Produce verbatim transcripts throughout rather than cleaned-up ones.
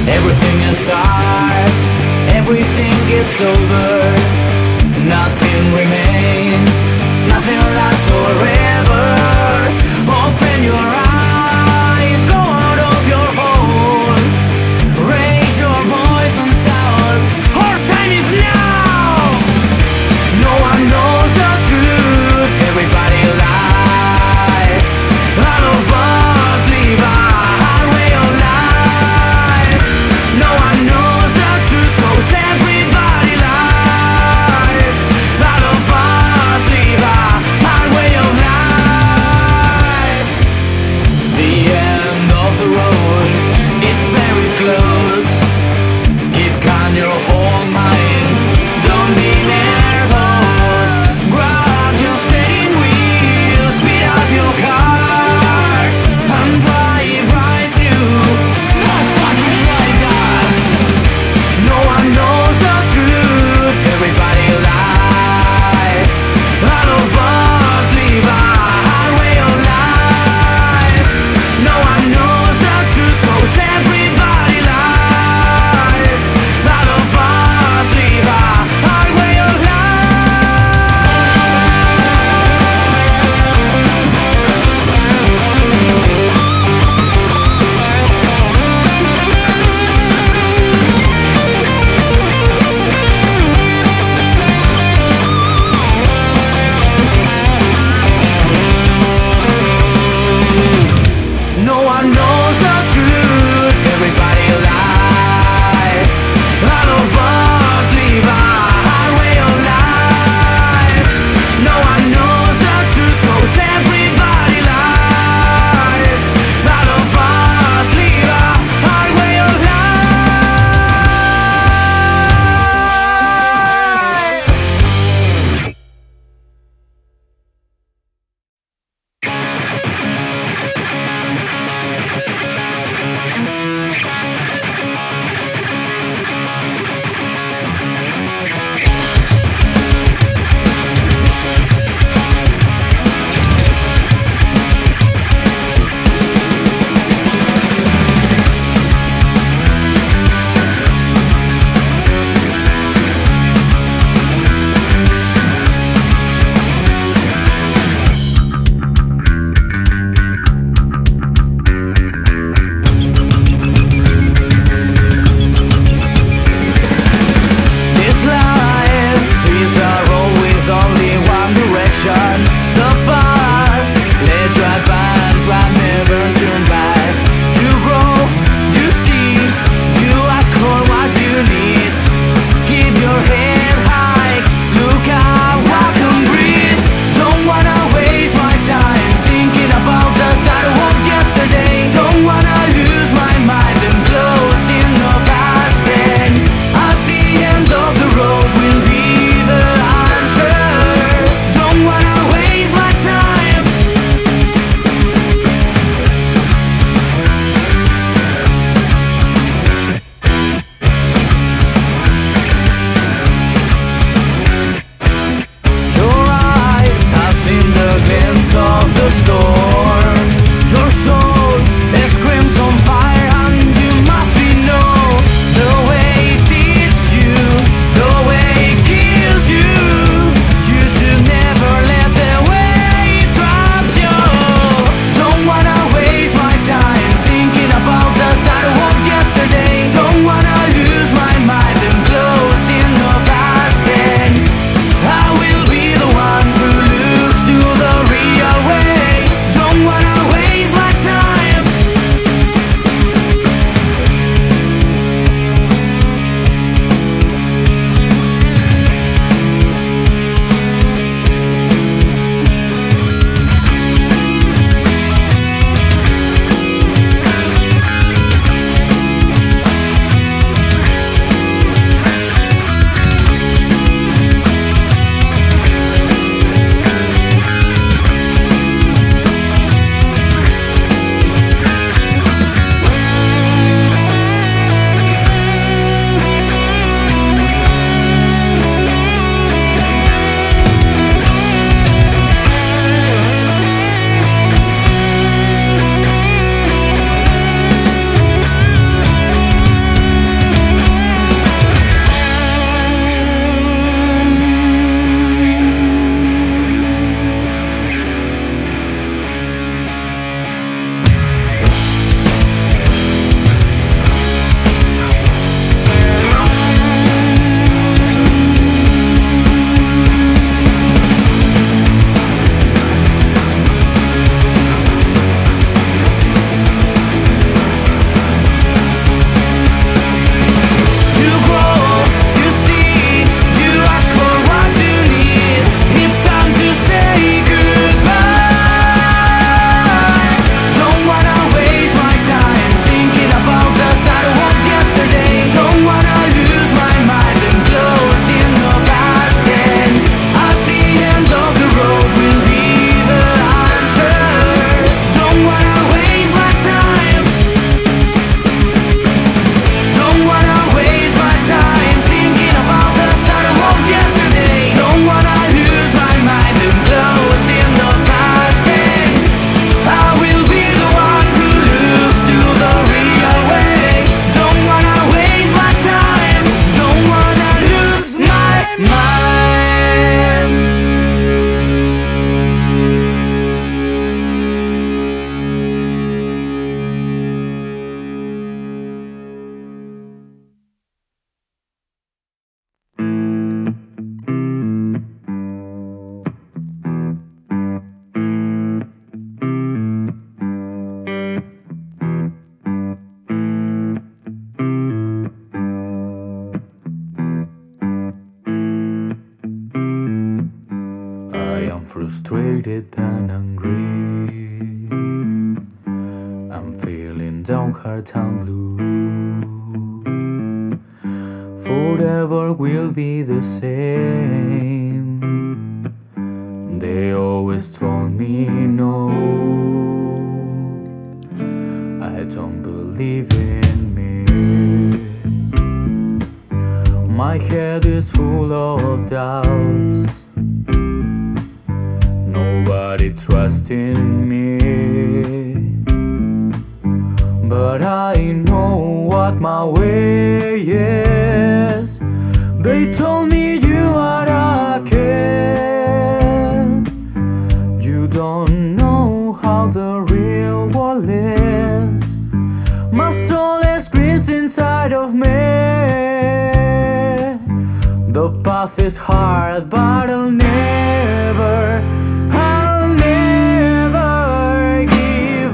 Everything starts, everything gets over. Nothing remains, nothing lasts forever. Open your eyes, go out of your hole. Raise your voice and shout, our time is now. No one knows the truth, everybody lies. All of us live a hard way of life. No one knows the truth, 'cause everybody lies. All of us live a hard way of life. The end of the road, it's very close. Keep calm your whole mind, don't be nervous. Grab your steering wheel, speed up your car, and drive right through the fucking white dust. No one knows the truth, everybody lies. All of us live a hard way of life. No one knows the truth, 'cause everybody lies. All of us live a hard way of life. No one knows the truth, everybody lies. All of us live a hard way of life. No one knows the truth, 'cause everybody lies. All of us live a hard way of life. Thank you. frustrated and hungry. I'm feeling down, hurt and blue. Forever will be the same. They always told me no. I don't believe in me. My head is full of doubts. Nobody trusts in me. But I know what my way is. They told me you are a kid. You don't know how the real world is. My soul screams inside of me. The path is hard, but I'll never, I'll never give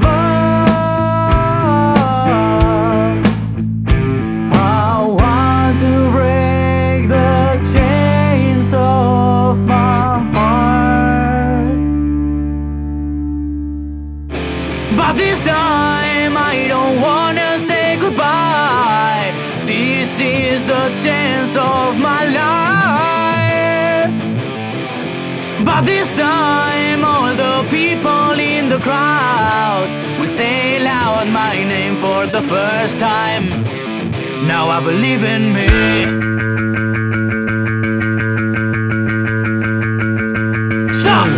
up. I want to break the chains of my heart, but this time I don't wanna say goodbye. This is the chance of my life. But this time all the people in the crowd will say loud my name for the first time. Now I believe in me. Stop!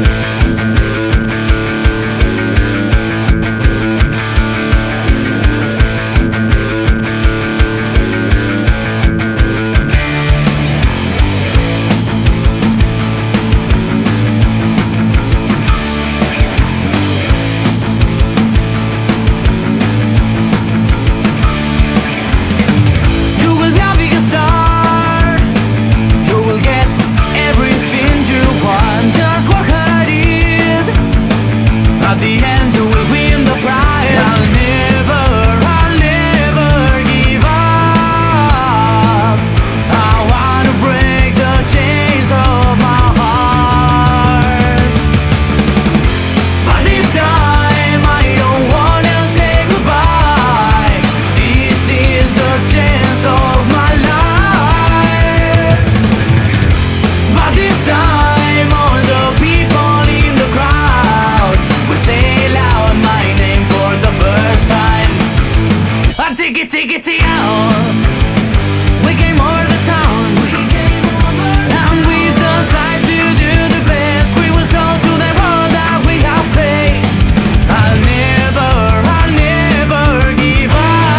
At the end you will win the prize. I'll never, I'll never give up. I wanna break the chains of my heart, but this time I don't wanna say goodbye. This is the chance of my life. But this time all the people in the crowd will say loud my name for the first time. I take it, take it, take it out. We came over the town, and we decide to do the best. We will show to the world that we have faith. I'll never, I'll never give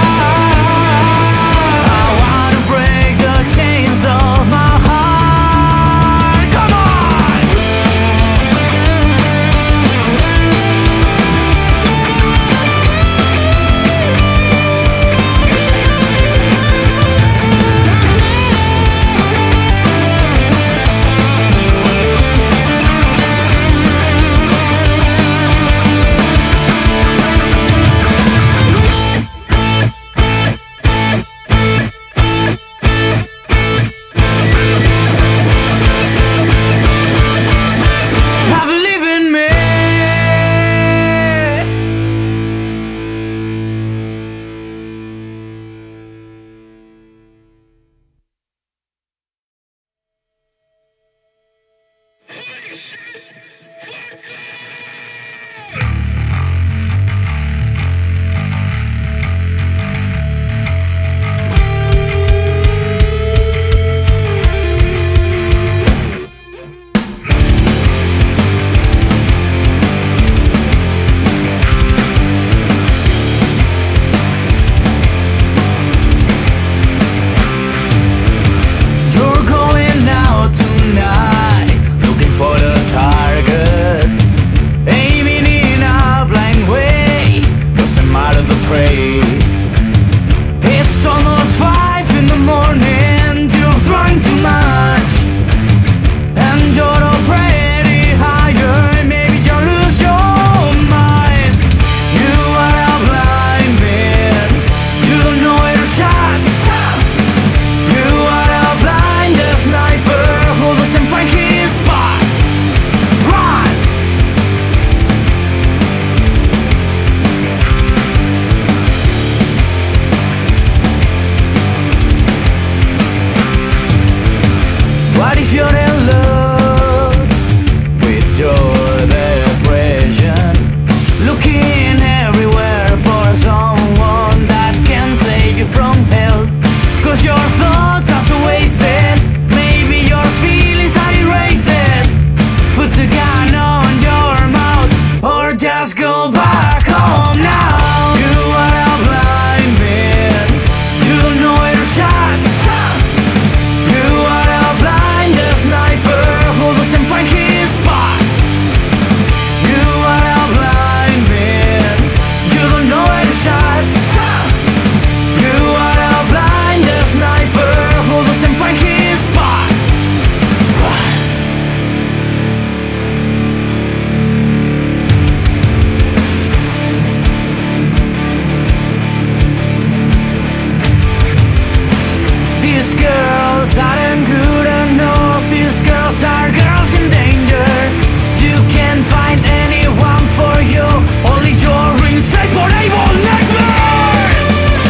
up. I wanna break the chains of my heart. Come on! if you're in love with your depression, looking everywhere for someone that can save you from hell. Cause your thoughts are so wasted, maybe your feelings are erased. Put the gun on your mouth or just go back home now. You are a blind man, you don't know where to shot. You are a blind sniper who doesn't find his spot. You are a blind man, you don't know where to shot. You are a blind sniper who doesn't find his spot. These girls aren't good enough. These girls are girls in danger. You can't find anyone for you, only your insatiable nightmares.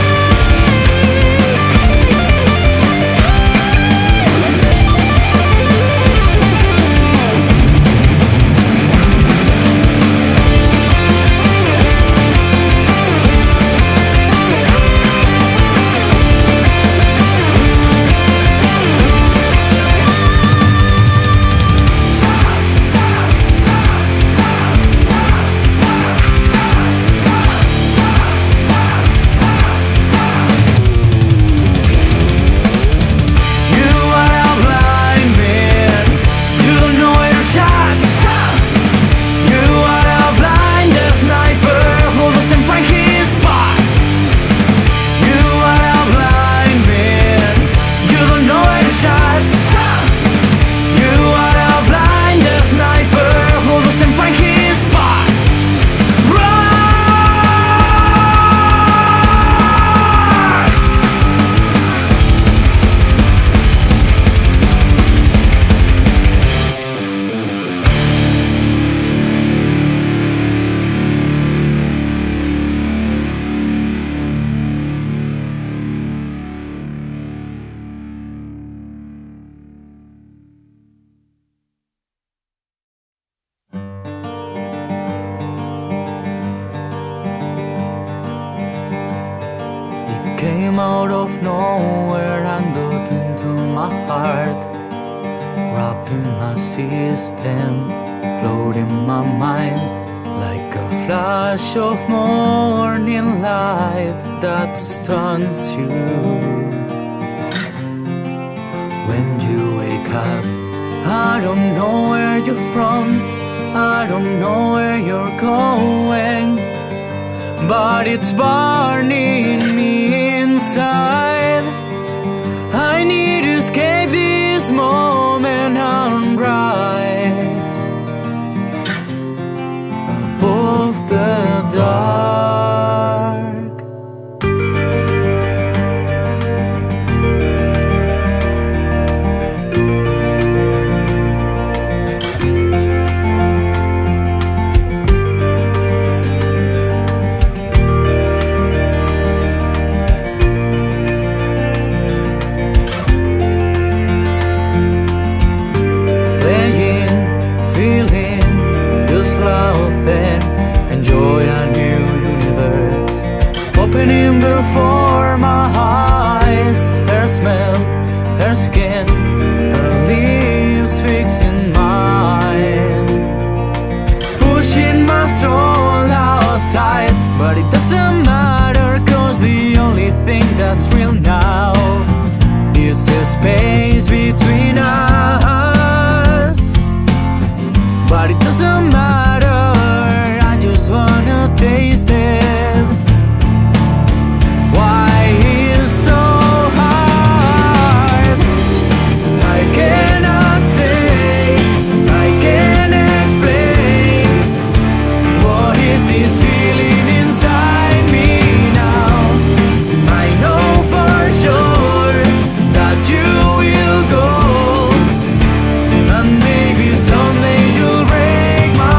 Came out of nowhere and got into my heart, wrapped in my system, floating in my mind like a flash of morning light that stuns you. When you wake up, I don't know where you're from, I don't know where you're going, but it's burning me inside. I need to escape this moment and rise above the dark. Enjoy a new universe opening before my eyes. Her smell, her skin, her lips fixing mine, pushing my soul outside. But it doesn't matter, cause the only thing that's real now is the space between us. But it doesn't matter, I just wanna taste it. Why is so hard? I cannot say, I can't explain. What is this feeling inside me now? I know for sure that you will go, and maybe someday you'll break my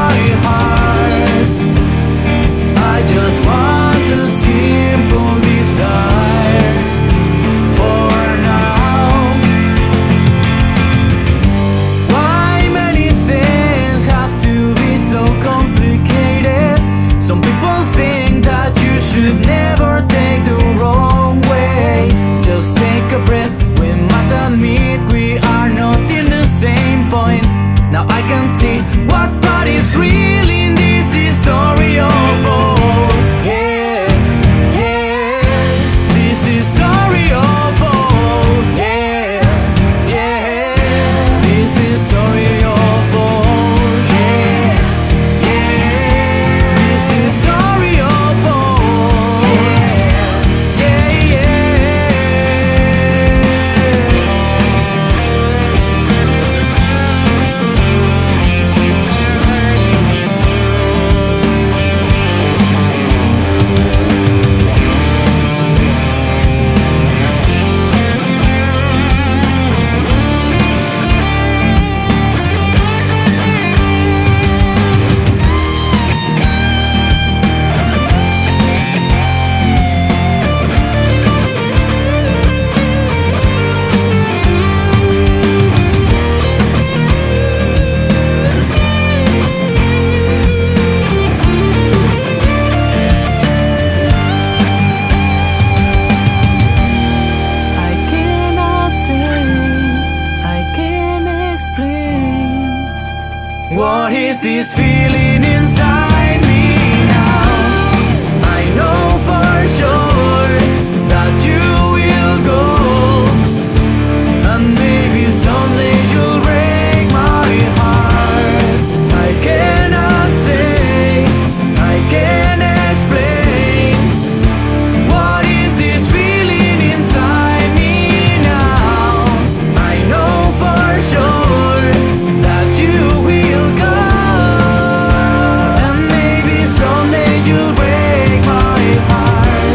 this feeling inside me now? I know for sure that you will go, and maybe someday you'll break my heart. I cannot say, I can't explain. What is this feeling inside me now? I know for sure that you will go, and maybe someday you'll break my heart.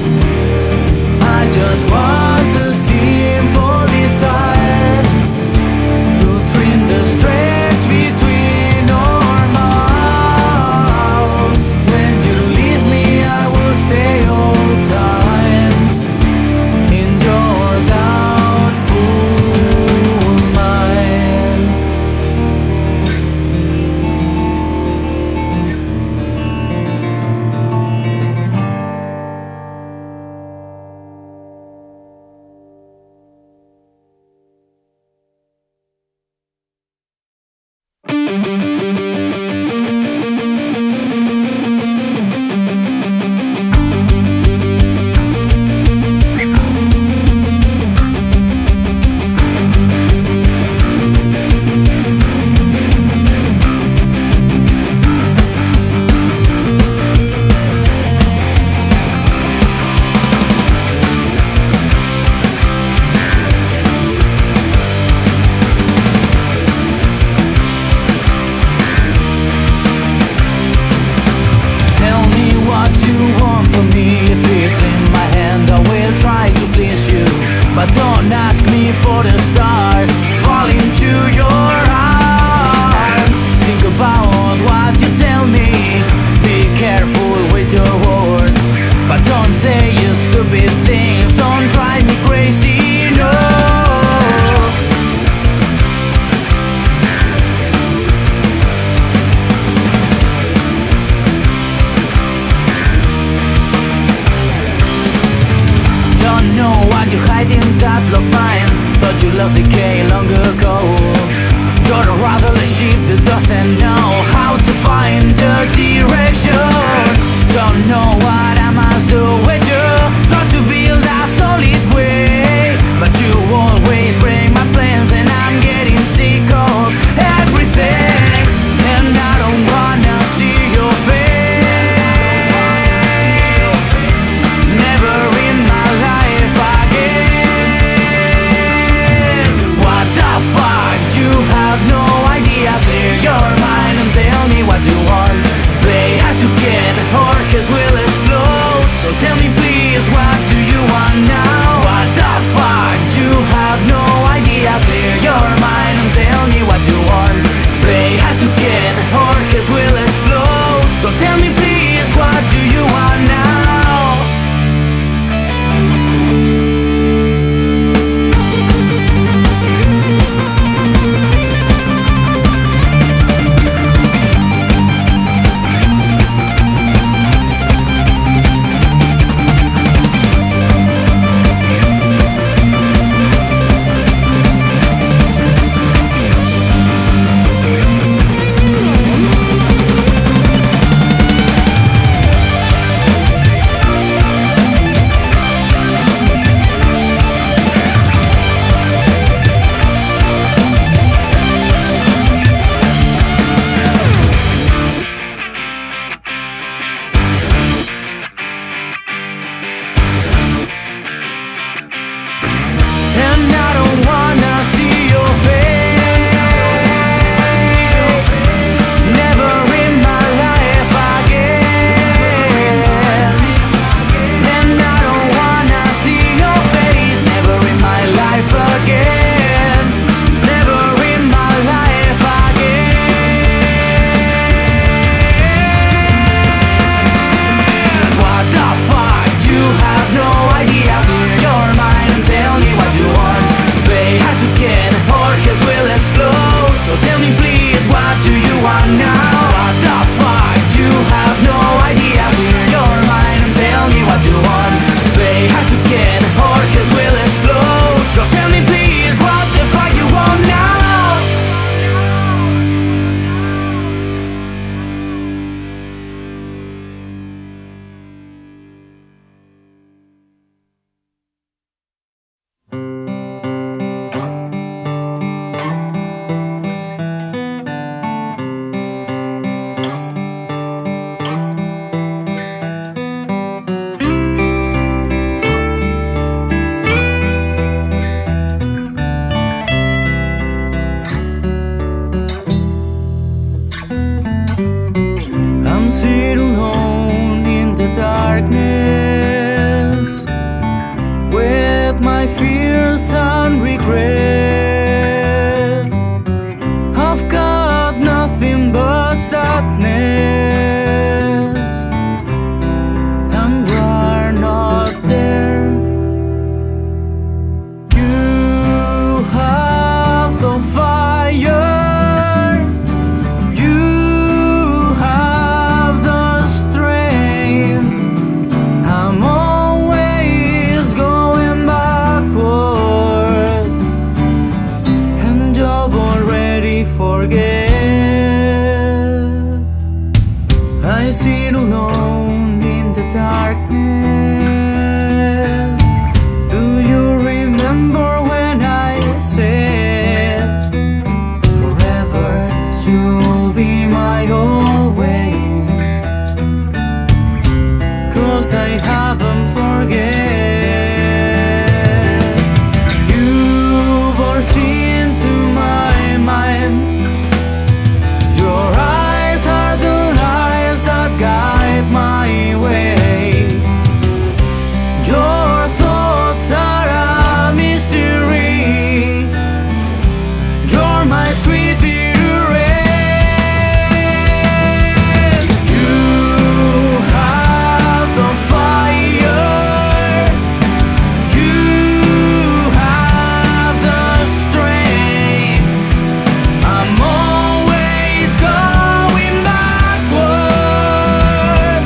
I just want a simple desire to trim the stretch between our mouths. When you leave me, I will stay all time in your doubtful mind. Tell me what you want from me. If it's in my hand, I will try to please you. But don't ask me for the stars. Fall into your arms. Think about what you tell me. Be careful with your words, but don't say you stupid things. Don't drive me crazy, no. Don't know what you hide in that love mine. Thought you lost the K long ago. You're a rudderless ship that doesn't know how to find the direction. Don't know what I must do with you. Try to build a solid way, but you always break my plans, and I'm getting sick of everything. And I don't wanna see your face, never in my life again. What the fuck? You have no idea. Clear your mind and tell me what you want. Play hard to get, or cause we'll take my fears and regrets. I've got nothing but sadness, and you're not there. You have the fire, I sit alone in the darkness. Do you remember when I said forever you'll be my always? 'Cause I haven't forget. You burst into my mind. Your eyes are the guide my way. Your thoughts are a mystery. You're my sweet bitter rain. You have the fire. You have the strength. I'm always going backward.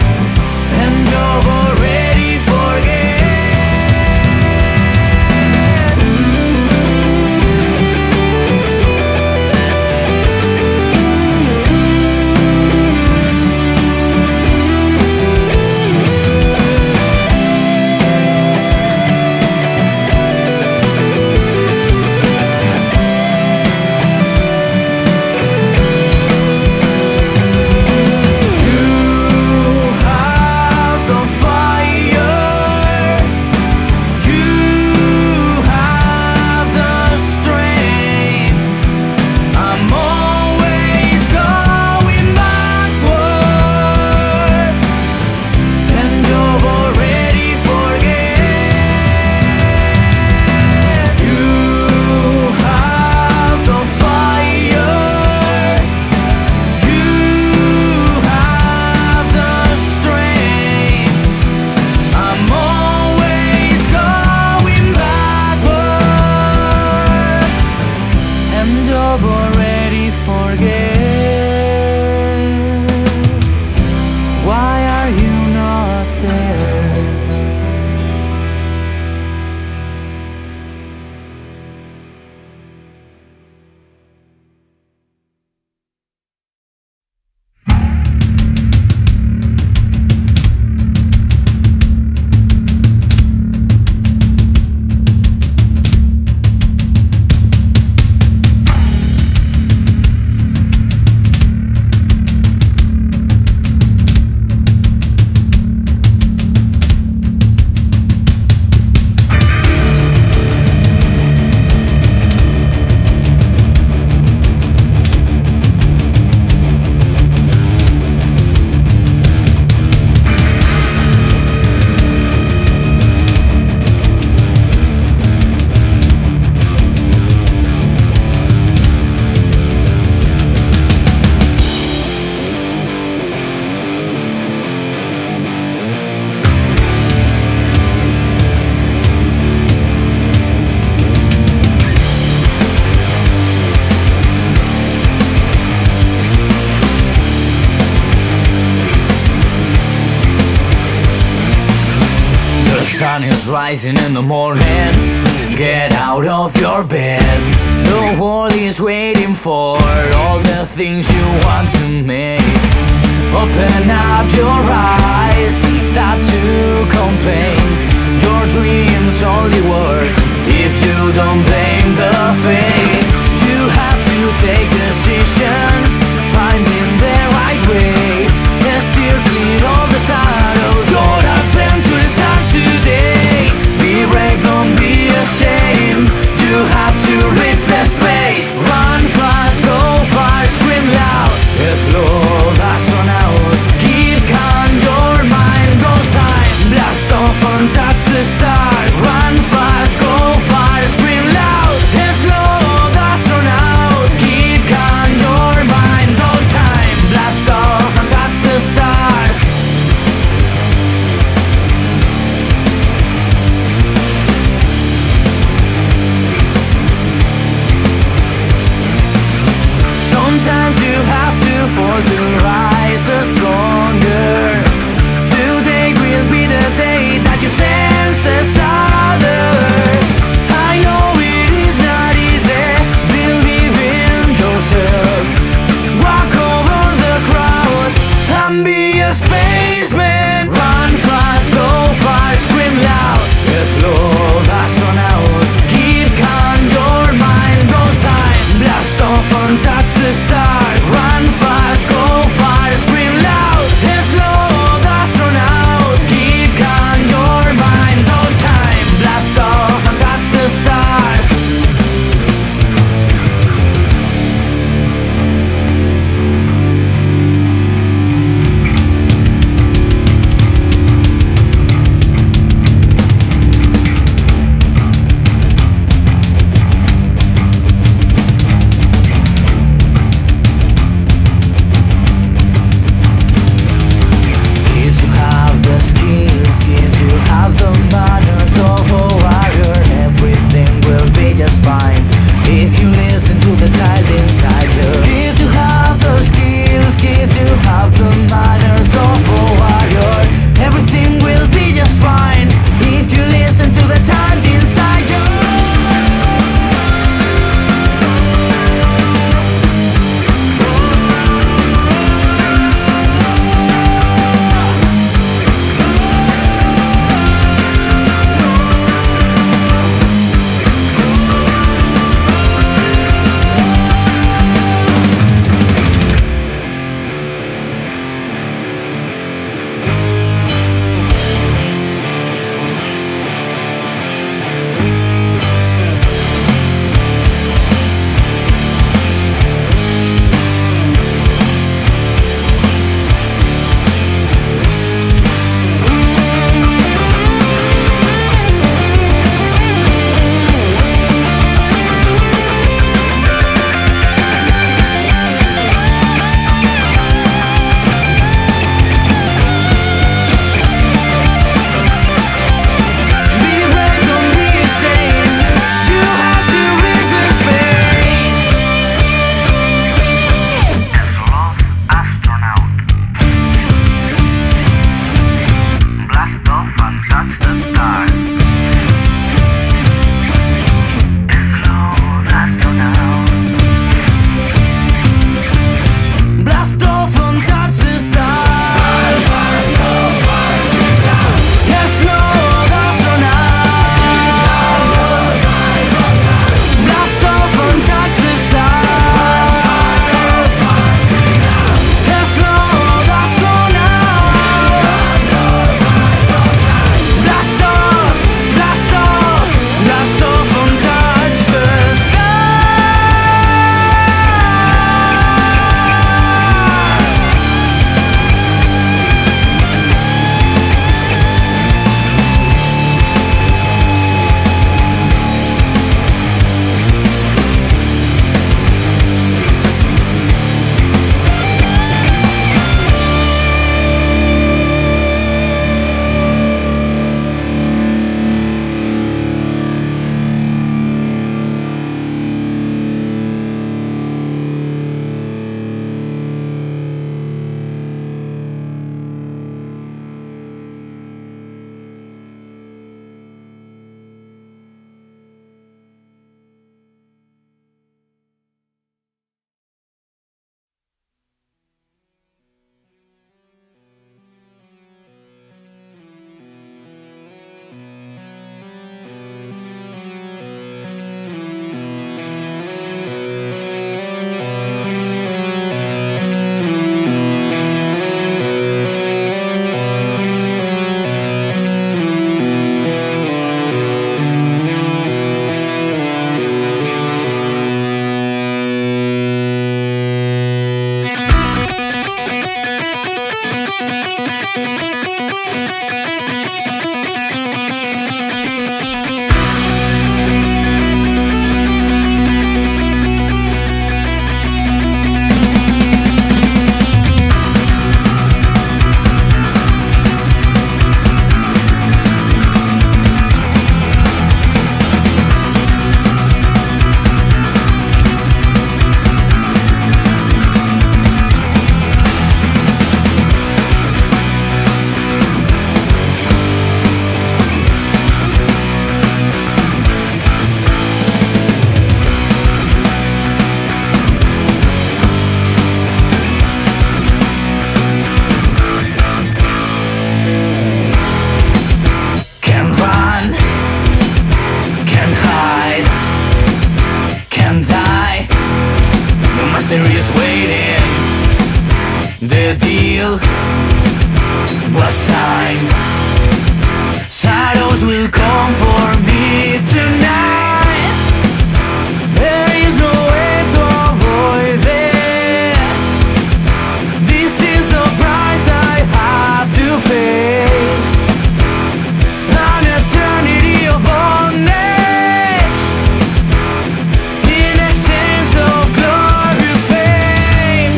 Already forget. Why are you not there? The sun is rising in the morning. Get out of your bed. The world is waiting for all the things you want to make. Open up your eyes and stop to complain. Your dreams only work if you don't blame the fate. You have to take decisions, finding the right way, and steer clear of the shadows. Don't happen to the start today. Be brave, don't be ashamed. You have to reach the space. Run fast, go far, scream loud. Slow that sun out. Keep calm your mind all time. Blast off and touch the stars. Run fast. there is waiting. The deal was signed. Shadows will come for me tonight. There is no way to avoid this. This is the price I have to pay. An eternity of bondage in exchange of glorious fame.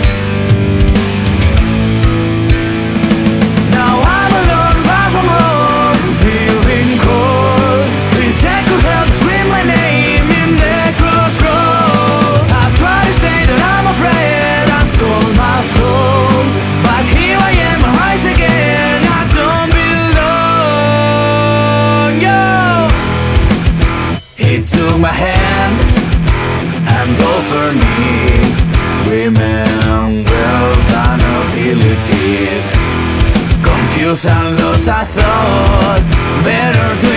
Now I'm alone, far from home, feeling cold. Please take a help, scream my name in the crossroad. I've tried to say that I'm afraid, I sold my soul, but here I am, I rise again. I don't belong. Yo! He took my hand and offered me women, wealth and abilities. Confused and lost, I thought better to